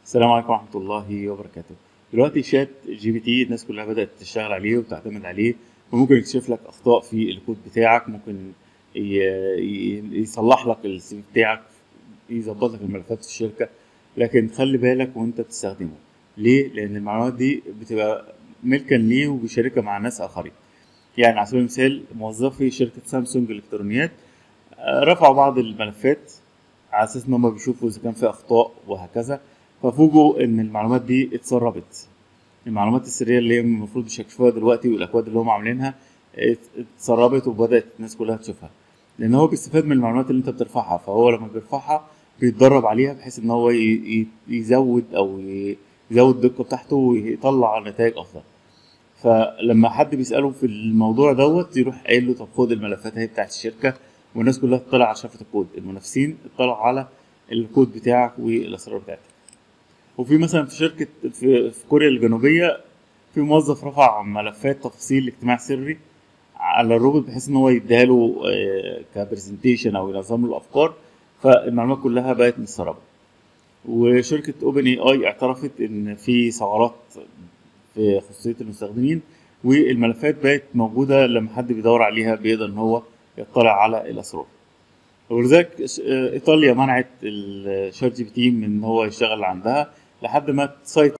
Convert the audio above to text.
السلام عليكم ورحمة الله وبركاته. دلوقتي شات جي بي تي الناس كلها بدأت تشتغل عليه وتعتمد عليه، وممكن يكشف لك أخطاء في الكود بتاعك، ممكن يصلح لك السي في بتاعك، يظبط لك الملفات في الشركة. لكن خلي بالك وأنت بتستخدمه. ليه؟ لأن المعلومات دي بتبقى ملكا ليه وبيشاركها مع ناس آخرين. يعني على سبيل المثال موظفي شركة سامسونج الإلكترونيات رفعوا بعض الملفات على اساس ان هم بيشوفوا اذا كان في اخطاء وهكذا، ففوجئوا ان المعلومات دي اتسربت. المعلومات السريه اللي هي المفروض مش هيكشفوها دلوقتي والاكواد اللي هم عاملينها اتسربت وبدات الناس كلها تشوفها. لان هو بيستفاد من المعلومات اللي انت بترفعها، فهو لما بيرفعها بيتدرب عليها بحيث ان هو يزود او يزود الدقه بتاعته ويطلع نتائج افضل. فلما حد بيسأله في الموضوع دوت يروح قايل له طب خد الملفات اهي بتاعت الشركة، والناس كلها تطلع على شفرة الكود، المنافسين اطلعوا على الكود بتاعك والأسرار بتاعتك. وفي مثلا في شركة في كوريا الجنوبية في موظف رفع ملفات تفاصيل اجتماع سري على الروبوت بحيث ان هو يديها له كبرزنتيشن او ينظم له الافكار، فالمعلومات كلها بقت متسربه. وشركة اوبن اي اي اعترفت ان في ثغرات في خصوصية المستخدمين، والملفات بقت موجودة لما حد بيدور عليها بيقدر إن هو يطلع على الأسرار. ولذلك إيطاليا منعت الشات جي بي تي من إن هو يشتغل عندها لحد ما تسيطر